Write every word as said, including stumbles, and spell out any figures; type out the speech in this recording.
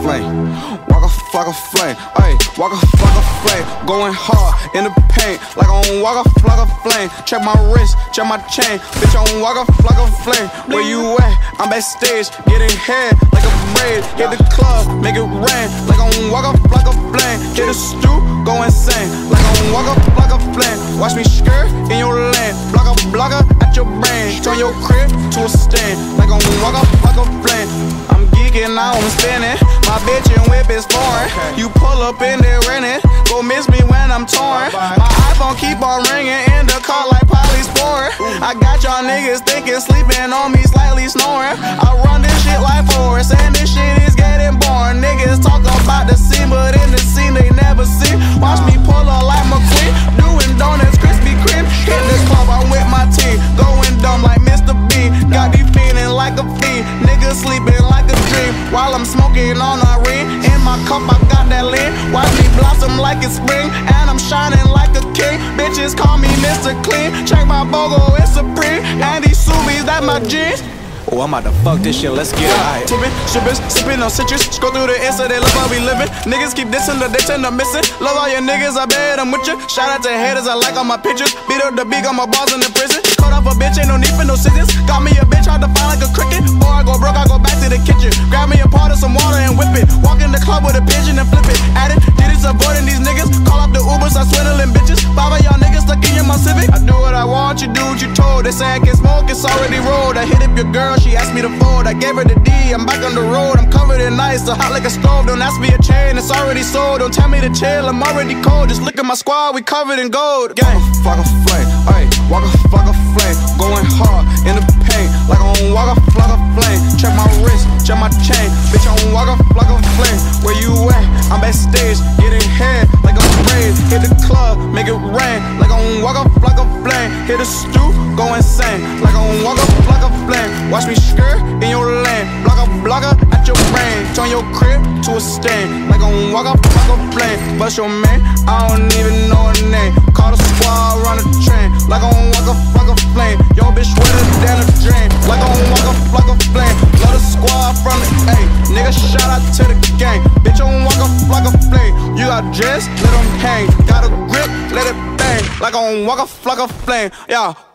flame. Waka Flocka flame. Ayy, Waka Flocka flame. Going hard in the paint like on Waka Flocka flame. Check my wrist, check my chain. Bitch on Waka Flocka flame. Where you at? I'm backstage, getting head like a braid. Hit the club, make it rain like on Waka Flocka flame. Hit the stew, go insane like on Waka Flocka flame. Watch me skirt in your lane. Block a blocker at your brain. Turn your crib to a stand like on Waka Flocka flame. I'm geeking, now I'm spinning. My bitch and whip is foreign. You pull up in there renting. Go miss me when I'm torn. My iPhone keep on ringing in the car like polysporin. I got y'all niggas thinking, sleeping on me, slightly snoring. I run this shit like Forrest, and this shit is getting boring. Niggas talk about the scene, but in the scene they never see. Watch me pull up like McQueen, doing donuts, Krispy Kreme. Hit this club, I'm with my team, going dumb like Mister Bean. Got me feeling like a fiend, niggas sleeping like a dream. While I'm smoking on a ring, in my cup I got that lean. Watch me blossom like it's spring, and I'm shining like a king. Bitches call me Mister Clean. Check my BOGO, it's Supreme, and these Subies, that my jeans. Oh, I'm about to fuck this shit, let's get it. Right. Tippin', shippin', sippin' on citrus. Scroll through the Insta, they love how we livin'. Niggas keep dissing, the ditch and the missing. Love all your niggas, I bet I'm with you. Shout out to haters, I like all my pictures. Beat up the beat, got my balls in the prison. Cut off a bitch, ain't no need for no scissors. Got me a bitch, hard to find like a cricket. Before I go broke, I go back to the kitchen. Grab me a pot of some water and whip it. Walk in the club with a pigeon and flip it. At it, did it, avoiding these niggas. Call up the Ubers, I swindling bitches. Five of y'all niggas stuck in my Civic. I do what I want, you do what you told. They say I can smoke, it's already rolled. I hit up your girl, she asked me to fold. I gave her the D, I'm back on the road. I'm covered in ice, so hot like a stove. Don't ask me a chain, it's already sold. Don't tell me to chill, I'm already cold. Just look at my squad, we covered in gold. Gang, Waka flame, ayy, Waka Flocka flame. Going hard in the paint like on Waka Flocka flame. Check my wrist, check my chain. Bitch on Waka Flocka flame. Where you at? I'm backstage, getting head like a braid. Hit the club, make it rain like on Waka Flocka flame. Hit the stew, go insane like on Waka Flocka flame. Watch me skirt in your lane. Block a blocker at your brain. Turn your crib to a stain like on Waka Flocka flame. Bust your man, I don't even know her name. Call the squad, run the train like on Waka Flocka flame. Yo bitch wetter than a drain like on Waka Flocka flame. Love the squad from the A. Nigga shout out to the gang. Bitch on Waka Flocka flame. You got dress, let them hang. Got a grip, let it bang like on Waka Flocka flame. Yeah.